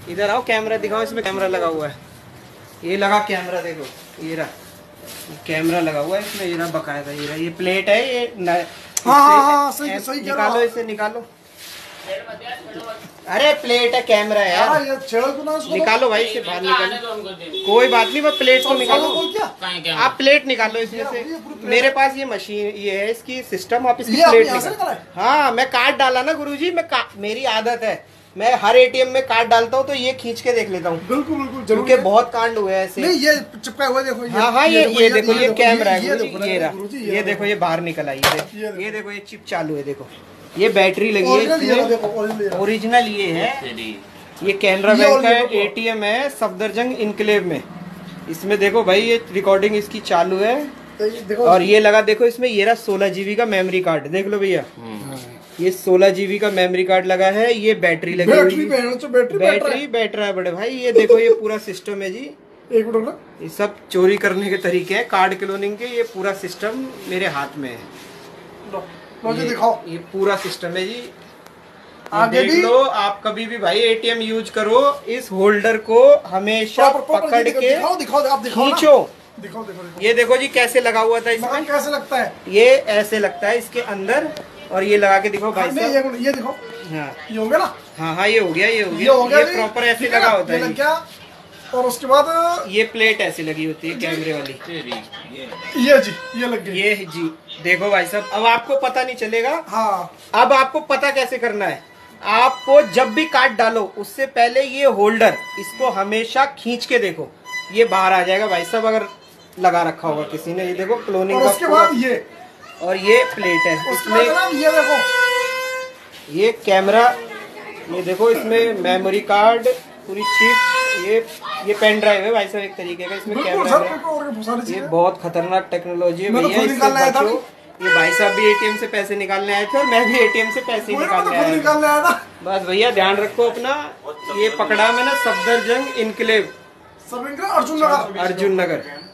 इधर आओ, कैमरा दिखाओ। इसमें कैमरा लगा हुआ है, ये लगा कैमरा, देखो ये रहा कैमरा लगा हुआ है इसमें, ये रहा बकायदा, ये रहा, ये प्लेट है ये हाँ सही सही निकालो, इसे निकालो। अरे प्लेट है, कैमरा है यार, निकालो भाई इसे बाहर, निकालो। कोई बात नहीं, बस प्लेट को निकालो। आप प्लेट निकालो इसमें से। मेरे पास ये मशीन ये है, इसकी सिस्टम, आप इसकी प्लेट निकालो। हाँ मैं कार्ड डाला ना गुरुजी, मेरी आदत है, मैं हर एटीएम में कार्ड डालता हूँ तो ये खींच के देख लेता हूँ। बिल्कुल बिल्कुल, क्योंकि बहुत कांड हुए ऐसे। नहीं ये चिपका हुआ देखो। हाँ ये देखो, ये कैमरा है, ये देखो, ये बाहर निकल आई, ये देखो, ये चिप चालू है, देखो ये बैटरी लगी है, ओरिजिनल ये है। ये कैनरा बैंक का एटीएम है सफदरजंग इनक्लेव में। इसमें देखो भाई, ये रिकॉर्डिंग इसकी चालू है, और ये लगा देखो इसमें, ये रहा 16 GB का मेमोरी कार्ड, देख लो भैया, ये 16 GB का मेमोरी कार्ड लगा है। ये बैटरी लगी हुई, बैटरी बैठ रहा है बड़े भाई। ये देखो, ये पूरा सिस्टम है जी। एक मिनट ना, ये सब चोरी करने के तरीके हैं कार्ड क्लोनिंग के। ये पूरा सिस्टम मेरे हाथ में है, मुझे दिखाओ। ये पूरा सिस्टम है जी, आगे देख लो। आप कभी भी भाई एटीएम यूज करो, इस होल्डर को हमेशा पकड़ के खींचो। ये देखो जी कैसे लगा हुआ था इसमें, कैसे लगता है, ये ऐसे लगता है इसके अंदर, और ये लगा के दिखाओ भाई साहब, ये देखो। हाँ ये हो गया ना, हाँ ये हो गया, ये हो गया, ये प्रॉपर ऐसे लगा होता है क्या। और उसके बाद ये प्लेट ऐसे लगी होती है कैमरे वाली, ये जी ये लग गई, ये जी देखो भाई साहब। अब आपको पता नहीं चलेगा। हाँ अब आपको पता कैसे करना है, आपको जब भी कार्ड डालो उससे पहले ये होल्डर, इसको हमेशा खींच के देखो, ये बाहर आ जाएगा भाई साहब, अगर लगा रखा होगा किसी ने। ये देखो क्लोनिंग का, उसके बाद ये, और ये प्लेट है इसमें, ये देखो ये कैमरा, ये देखो इसमें मेमोरी कार्ड, पूरी चिप, ये पेन ड्राइव है भाई साहब एक तरीके का, इसमें कैमरा है। ये बहुत खतरनाक टेक्नोलॉजी है भैया, इससे बचो। ये भाई साहब भी एटीएम से पैसे निकालने आए थे, और मैं भी एटीएम से पैसे निकालने आया था। बस भैया ध्यान रखो अपना। ये पकड़ा मैंने सफदरजंग इनक्लेव, अर्जुन नगर।